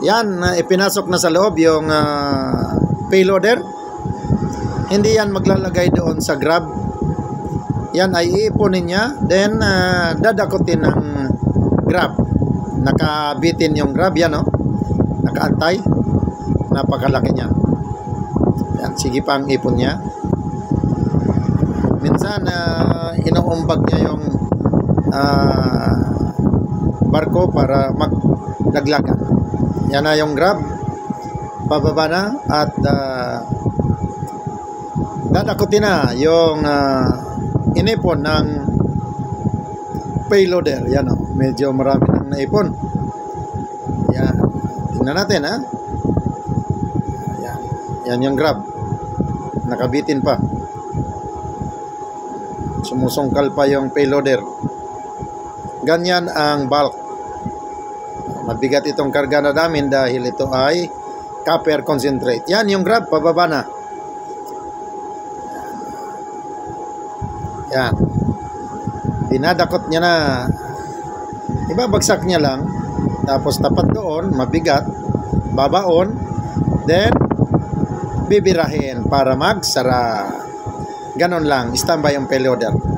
Yan, ipinasok na sa loob yung payloader. Hindi yan maglalagay doon sa grab. Yan ay iipunin niya. Then, dadakutin ng grab. Nakabitin yung grab. Yan, nakaantay. Napakalaki niya. Yan, sige pa ang ipon niya. Minsan, inuumbag niya yung barko para maglaglagan. Yan na yung grab. Bababa na at dadakutin na yung inipon ng payloader. Yan medyo marami nang naipon. Yan. Tingnan natin Yan. Yan yung grab. Nakabitin pa. Sumusungkal pa yung payloader. Ganyan ang bulk. Mabigat itong karga na namin dahil ito ay copper concentrate. Yan yung grab, pababa na. Yan. Dinadakot niya na. Ibabagsak niya lang. Tapos tapat doon, mabigat. Babaon. Then, bibirahin para magsara. Ganon lang. Standby yung payloader.